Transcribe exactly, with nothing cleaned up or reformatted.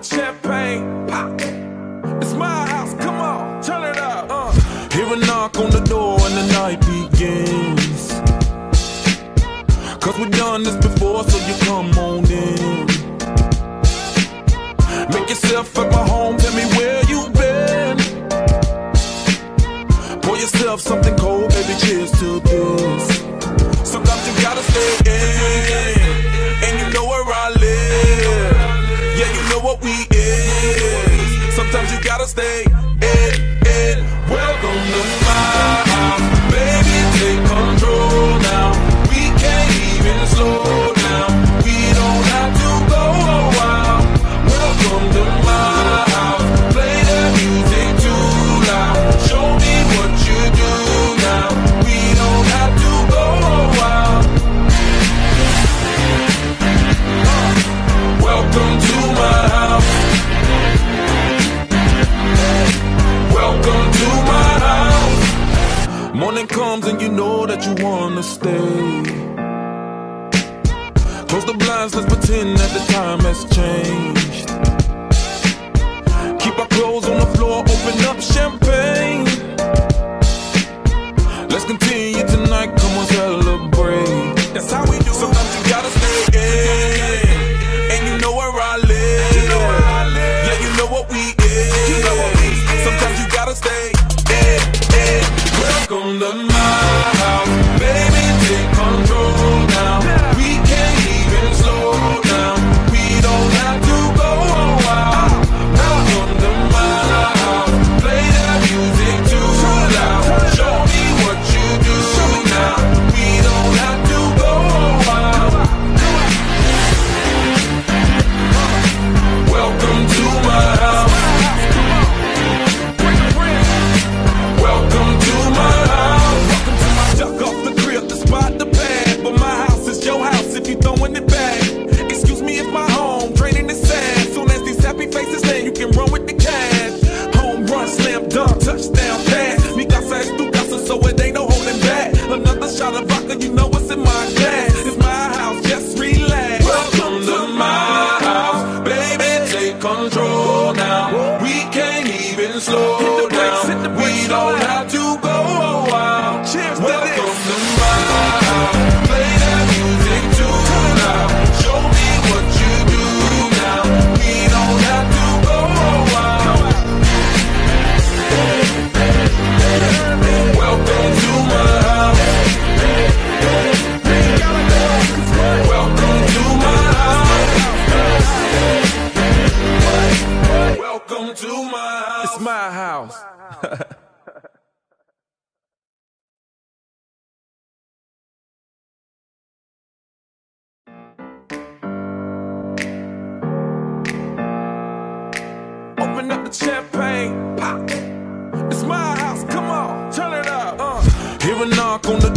champagne, pop. It's my house, come on, turn it up. Uh. Hear a knock on the door and the night begins. Cause we've done this before, so you come on in. Make yourself at my home, tell me where you've been. Pour yourself something cold, baby, cheers to this. Sometimes you gotta stay in, and you know where I live. Yeah, you know what we is. Sometimes you gotta stay in, in. Welcome to my house, baby, take control now. We can't even slow down. We don't have to go a while. Welcome to my house, play the music too loud. Show me what you do now. We don't have to go a while. Welcome to my house. Welcome to my house. Morning comes and you know that you wanna stay. Close the blinds, let's pretend that the time has changed. Keep our clothes on the floor, open up champagne. Let's continue tonight, come on, celebrate. That's how we do. Sometimes you gotta stay in, and you know where I live. You know where I live. Yeah, you know what we is. You know what we is. Sometimes you gotta stay in, in. Welcome to my house, baby, take control now. We can't even slow down. We don't have to go a while. Welcome to my house, play that music too loud. Show me what you do now. We don't have to go a while. Welcome to my house. Welcome to my house. Duck off the crib to spot the pad, but my house is your house if you throwing it back. Excuse me if my home draining is sad. Soon as these happy faces land, you can run with the cash. Home run, slam dunk, touchdown pass. Mi casa es tu casa, so it ain't no holding back. Another shot of vodka, you know what's in my glass. It's my house, just relax. Welcome to my house, baby, take control now. We can't even slow down. We don't have to go a while. Welcome to my house, play that music too loud. Show me what you do now. We don't have to go a while. Welcome to my house. Welcome to my house. Welcome to my house. It's my house. Open up the champagne, pop. It's my house, come on, turn it up. Uh. Hear a knock on the